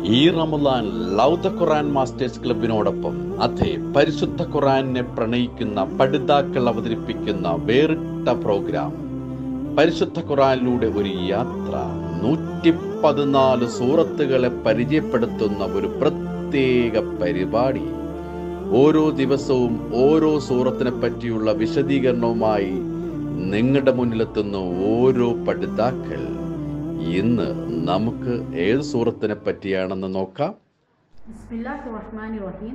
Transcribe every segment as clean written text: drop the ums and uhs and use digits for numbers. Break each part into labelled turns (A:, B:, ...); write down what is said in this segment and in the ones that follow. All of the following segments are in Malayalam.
A: ഈ റമദാൻ ലവ് ദ ഖുർആൻ മാസ്റ്റേഴ്സ് ക്ലബിനോടൊപ്പം അതെ പരിശുദ്ധ ഖുർആനെ പ്രണയിക്കുന്ന പഠിതാക്കൾ അവതരിപ്പിക്കുന്ന വേറിട്ട പ്രോഗ്രാം പരിശുദ്ധ ഖുർആനിലൂടെ ഒരു യാത്ര. 114 സൂറത്തുകളെ പരിചയപ്പെടുത്തുന്ന ഒരു പ്രത്യേക പരിപാടി. ഓരോ ദിവസവും ഓരോ സൂറത്തിനെ പറ്റിയുള്ള വിശദീകരണവുമായി നിങ്ങളുടെ മുന്നിലെത്തുന്ന ഓരോ പഠിതാക്കൾ. ഇന്ന് നമുക്ക് ഏത് സൂറത്തിനെ പറ്റിയാണെന്ന് നോക്കാം.
B: ബിസ്മില്ലാഹിർ റഹ്മാനിർ റഹീം.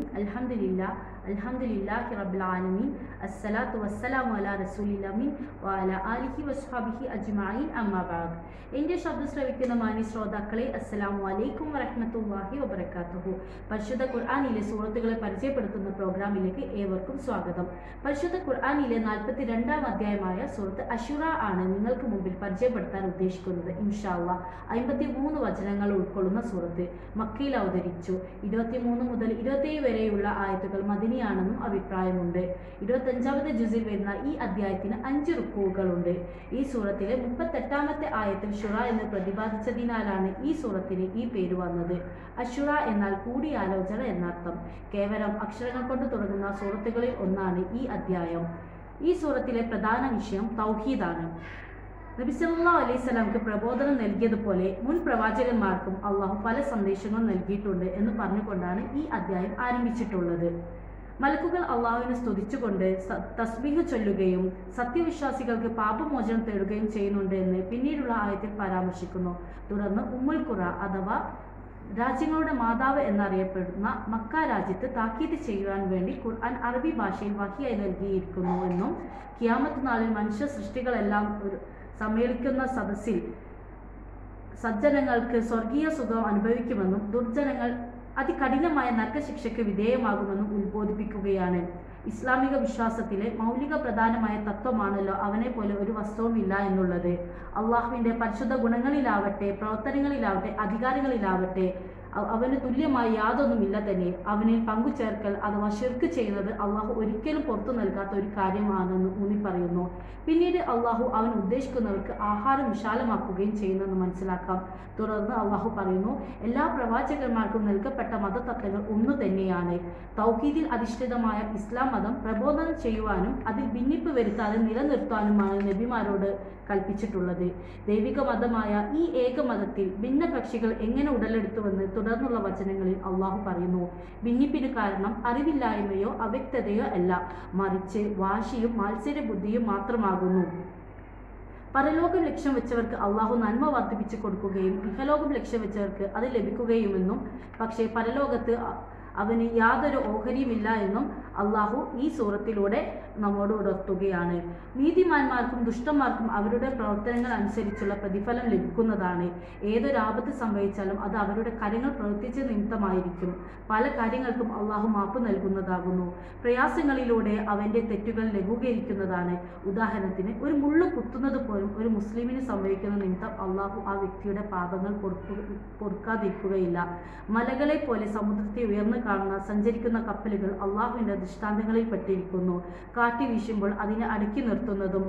B: അൽഹംദുലില്ലാഹി റബ്ബിൽ ആലമീൻ. അസ്സലാത്തു വസ്സലാമു അലാ റസൂലിൽ അമീൻ വഅലാ ആലിഹി വസ്ഹബിഹി അജ്മഈൻ. അമ്മാ ബഅദ്. എൻ്റെ ശബ്ദം ശ്രവിക്കുന്ന മാന്യ ശ്രോതാക്കളെ, അസ്സലാമു അലൈക്കും വറഹ്മത്തുള്ളാഹി വബറകാതുഹു. പരിശുദ്ധ ഖുർആനിലെ സൂറത്തുകളെ പരിചയപ്പെടുത്തുന്ന പ്രോഗ്രാമിലേക്ക് ഏവർക്കും സ്വാഗതം. പരിശുദ്ധ ഖുർആനിലെ 42-ാം അധ്യായമായ സൂറത്ത് അശുറ ആണ് നിങ്ങൾക്ക് മുമ്പിൽ പരിചയപ്പെടുത്താൻ ഉദ്ദേശിക്കുന്നത്. ഇൻഷാ അല്ലാഹ് 53 വചനങ്ങൾ ഉൾക്കൊള്ളുന്ന സൂറത്ത് മക്കയിൽ അവതരിച്ചു. 23 മുതൽ 27 വരെയുള്ള ആയത്തുകൾ മദനിയാണെന്നും അഭിപ്രായമുണ്ട്. 25-ാമത്തെ ജുസിൽ വരുന്ന ഈ അധ്യായത്തിന് 5 റുക്കൂകളുണ്ട്. ഈ സൂറത്തിലെ 38-ാമത്തെ ആയത്തിൽ ഷുറ എന്ന് പ്രതിപാദിച്ചതിനാലാണ് ഈ സൂറത്തിന് ഈ പേര് വന്നത്. അഷുറ എന്നാൽ കൂടിയാലോചന എന്നർത്ഥം. കേവലം അക്ഷരങ്ങൾ കൊണ്ട് തുടങ്ങുന്ന സൂറത്തുകളിൽ ഒന്നാണ് ഈ അധ്യായം. ഈ സൂറത്തിലെ പ്രധാന വിഷയം തൗഹീദാണ്. നബി സല്ലല്ലാഹു അലൈഹി വസല്ലമക്ക് പ്രബോധനം നൽകിയതുപോലെ മുൻ പ്രവാചകന്മാർക്കും അള്ളാഹു പല സന്ദേശങ്ങൾ നൽകിയിട്ടുണ്ട് എന്ന് പറഞ്ഞുകൊണ്ടാണ് ഈ അധ്യായം ആരംഭിച്ചിട്ടുള്ളത്. മലക്കുകൾ അള്ളാഹുവിനെ സ്തുതിച്ചുകൊണ്ട് തസ്ബീഹ് ചൊല്ലുകയും സത്യവിശ്വാസികൾക്ക് പാപമോചനം തേടുകയും ചെയ്യുന്നുണ്ട് എന്ന് പിന്നീടുള്ള ആയത്തിൽ പരാമർശിക്കുന്നു. തുടർന്ന് ഉമ്മുൽ ഖുറ അഥവാ രാജ്യങ്ങളുടെ മാതാവ് എന്നറിയപ്പെടുന്ന മക്ക രാജ്യത്ത് താക്കീത് ചെയ്യുവാൻ വേണ്ടി ഖുർആൻ അറബി ഭാഷയിൽ വഹിയായി നൽകിയിരിക്കുന്നു എന്നും ഖിയാമത്ത് നാളിൽ മനുഷ്യ സൃഷ്ടികളെല്ലാം സമ്മേളിക്കുന്ന സദസ്സിൽ സജ്ജനങ്ങൾക്ക് സ്വർഗീയ സുഖം അനുഭവിക്കുമെന്നും ദുർജനങ്ങൾ അതികഠിനമായ നരകശിക്ഷയ്ക്ക് വിധേയമാകുമെന്നും ഉത്ബോധിപ്പിക്കുകയാണ്. ഇസ്ലാമിക വിശ്വാസത്തിലെ മൗലിക പ്രധാനമായ തത്വമാണല്ലോ അവനെ പോലെ ഒരു വസ്തുവും ഇല്ല എന്നുള്ളത്. അള്ളാഹുവിൻ്റെ പരിശുദ്ധ ഗുണങ്ങളിലാവട്ടെ, പ്രവർത്തനങ്ങളിലാവട്ടെ, അധികാരങ്ങളിലാവട്ടെ അവന് തുല്യമായി യാതൊന്നുമില്ല തന്നെ. അവനിൽ പങ്കുചേർക്കൽ അഥവാ ശിർക്ക് ചെയ്യുന്നത് അള്ളാഹു ഒരിക്കലും പുറത്തു നൽകാത്ത ഒരു കാര്യമാണെന്ന് ഊന്നി പറയുന്നു. പിന്നീട് അള്ളാഹു അവൻ ഉദ്ദേശിക്കുന്നവർക്ക് ആഹാരം വിശാലമാക്കുകയും ചെയ്യുന്നെന്ന് മനസ്സിലാക്കാം. തുടർന്ന് അള്ളാഹു പറയുന്നു, എല്ലാ പ്രവാചകന്മാർക്കും നൽകപ്പെട്ട മതതത്വങ്ങൾ ഒന്നു തന്നെയാണ്. തൗഹീദിൽ അധിഷ്ഠിതമായ ഇസ്ലാം മതം പ്രബോധനം ചെയ്യുവാനും അതിൽ ഭിന്നിപ്പ് വരുത്താതെ നിലനിർത്താനുമാണ് നബിമാരോട് കൽപ്പിച്ചിട്ടുള്ളത്. ദൈവിക മതമായ ഈ ഏക മതത്തിൽ ഭിന്നകക്ഷികൾ എങ്ങനെ ഉടലെടുത്തുവെന്ന് തുടർന്നുള്ള വചനങ്ങളിൽ അള്ളാഹു പറയുന്നു. ഭിന്നിപ്പിന് കാരണം അറിവില്ലായ്മയോ അവ്യക്തതയോ അല്ല, മറിച്ച് വാശിയും മാത്സര്യബുദ്ധിയും മാത്രമാകുന്നു. പരലോകം ലക്ഷ്യം വെച്ചവർക്ക് അള്ളാഹു നന്മ വർദ്ധിപ്പിച്ചു കൊടുക്കുകയും ഇഹലോകം ലക്ഷ്യം വെച്ചവർക്ക് അത് ലഭിക്കുകയുമെന്നും പക്ഷേ പരലോകത്ത് അവന് യാതൊരു ഓഹരിയുമില്ല എന്നും അള്ളാഹു ഈ സൂറത്തിലൂടെ നമ്മോട് ഉണർത്തുകയാണ്. നീതിമാന്മാർക്കും ദുഷ്ടന്മാർക്കും അവരുടെ പ്രവർത്തനങ്ങൾ അനുസരിച്ചുള്ള പ്രതിഫലം ലഭിക്കുന്നതാണ്. ഏതൊരാപത്ത് സംഭവിച്ചാലും അത് അവരുടെ കാര്യങ്ങൾ പ്രവർത്തിച്ച നിമിത്തമായിരിക്കും. പല കാര്യങ്ങൾക്കും അള്ളാഹു മാപ്പ് നൽകുന്നതാകുന്നു. പ്രയാസങ്ങളിലൂടെ അവൻ്റെ തെറ്റുകൾ ലഘൂകരിക്കുന്നതാണ്. ഉദാഹരണത്തിന് ഒരു മുള്ളു കുത്തുന്നത് പോലും ഒരു മുസ്ലിമിന് സംഭവിക്കുന്ന നിമിത്തം അള്ളാഹു ആ വ്യക്തിയുടെ പാപങ്ങൾ പൊറുക്കാതിരിക്കുകയില്ല. മലകളെ പോലെ സമുദ്രത്തെ ഉയർന്നു കാണുന്ന സഞ്ചരിക്കുന്ന കപ്പലുകൾ അള്ളാഹുവിൻ്റെ ദൃഷ്ടാന്തങ്ങളിൽ പെട്ടിരിക്കുന്നു. കാറ്റ് വീശുമ്പോൾ അതിനെ അടക്കി നിർത്തുന്നതും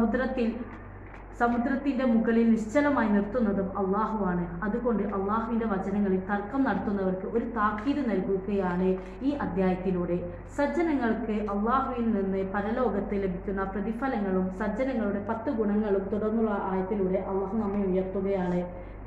B: സമുദ്രത്തിൻ്റെ മുകളിൽ നിശ്ചലമായി നിർത്തുന്നതും അള്ളാഹുവാണ്. അതുകൊണ്ട് അള്ളാഹുവിൻ്റെ വചനങ്ങളിൽ തർക്കം നടത്തുന്നവർക്ക് ഒരു താക്കീത് നൽകുകയാണ് ഈ അധ്യായത്തിലൂടെ. സജ്ജനങ്ങൾക്ക് അള്ളാഹുവിൽ നിന്ന് പരലോകത്ത് ലഭിക്കുന്ന പ്രതിഫലങ്ങളും സജ്ജനങ്ങളുടെ 10 ഗുണങ്ങളും തുടർന്നുള്ള ആയത്തിലൂടെ അള്ളാഹു നമ്മെ ഉയർത്തുകയാണ്.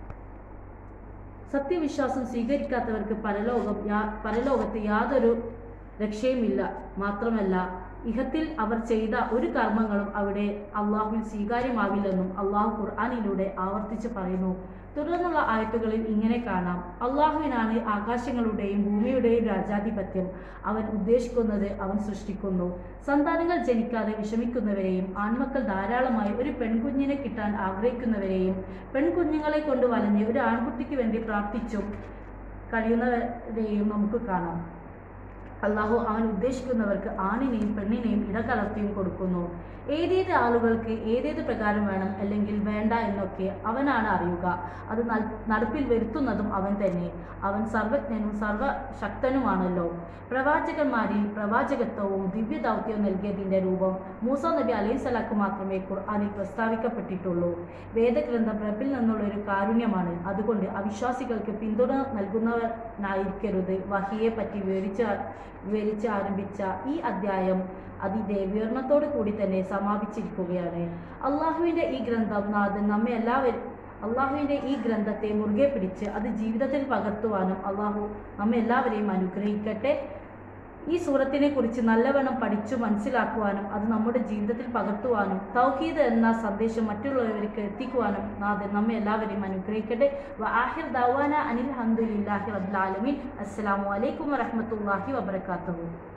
B: സത്യവിശ്വാസം സ്വീകരിക്കാത്തവർക്ക് പരലോകത്ത് യാതൊരു രക്ഷയുമില്ല. മാത്രമല്ല ഇഹത്തിൽ അവർ ചെയ്ത ഒരു കർമ്മങ്ങളും അവിടെ അള്ളാഹുവിൽ സ്വീകാര്യമാകില്ലെന്നും അള്ളാഹു ഖുർആനിലൂടെ ആവർത്തിച്ച് പറയുന്നു. തുടർന്നുള്ള ആയത്തുകളിൽ ഇങ്ങനെ കാണാം: അള്ളാഹുവിനാണ് ആകാശങ്ങളുടെയും ഭൂമിയുടെയും രാജാധിപത്യം. അവൻ ഉദ്ദേശിക്കുന്നത് അവൻ സൃഷ്ടിക്കുന്നു. സന്താനങ്ങൾ ജനിക്കാതെ വിഷമിക്കുന്നവരെയും ആൺമക്കൾ ധാരാളമായി ഒരു പെൺകുഞ്ഞിനെ കിട്ടാൻ ആഗ്രഹിക്കുന്നവരെയും പെൺകുഞ്ഞുങ്ങളെ കൊണ്ട് വലഞ്ഞ് ഒരു ആൺകുട്ടിക്ക് വേണ്ടി പ്രാർത്ഥിച്ചും കഴിയുന്നവരെയും നമുക്ക് കാണാം. അള്ളാഹു അവൻ ഉദ്ദേശിക്കുന്നവർക്ക് ആണിനെയും പെണ്ണിനെയും ഇടകലർത്തിയും കൊടുക്കുന്നു. ഏതേത് ആളുകൾക്ക് ഏതേത് പ്രകാരം വേണം അല്ലെങ്കിൽ വേണ്ട എന്നൊക്കെ അവനാണ് അറിയുക. അത് നടപ്പിൽ വരുത്തുന്നതും അവൻ തന്നെ. അവൻ സർവജ്ഞനും സർവശക്തനുമാണല്ലോ. പ്രവാചകന്മാരിൽ പ്രവാചകത്വവും ദിവ്യ ദൗത്യവും നൽകിയതിൻ്റെ രൂപം മൂസ നബി അലൈഹിസ്സലാക്ക് മാത്രമേ ഖുർആനിൽ പ്രസ്താവിക്കപ്പെട്ടിട്ടുള്ളൂ. വേദഗ്രന്ഥം റബ്ബിൽ നിന്നുള്ള ഒരു കാരുണ്യമാണ്. അതുകൊണ്ട് അവിശ്വാസികൾക്ക് പിന്തുണ നൽകുന്നവനായിരിക്കരുത്. വഹിയെ പറ്റി വിവരിച്ച് ആരംഭിച്ച ഈ അധ്യായം അതിൻ്റെ വിവരണത്തോടു കൂടി തന്നെ സമാപിച്ചിരിക്കുകയാണ്. അള്ളാഹുവിൻ്റെ ഈ ഗ്രന്ഥത്തെ മുറുകെ പിടിച്ച് അത് ജീവിതത്തിൽ പകർത്തുവാനും അള്ളാഹു നമ്മെ എല്ലാവരെയും അനുഗ്രഹിക്കട്ടെ. ഈ സൂറത്തിനെ കുറിച്ച് നല്ലവണ്ണം പഠിച്ചു മനസ്സിലാക്കുവാനും അത് നമ്മുടെ ജീവിതത്തിൽ പകർത്തുവാനും തൗഹീദ് എന്ന സന്ദേശം മറ്റുള്ളവർക്ക് എത്തിക്കുവാനും നാഥൻ നമ്മെ എല്ലാവരെയും അനുഗ്രഹിക്കട്ടെ. വആഖിർ ദഅവാന അനിൽ ഹംദുലില്ലാഹി റബ്ബിൽ ആലമീൻ. അസ്സലാമു അലൈക്കും വറഹ്മത്തുള്ളാഹി വബറകാതുഹു.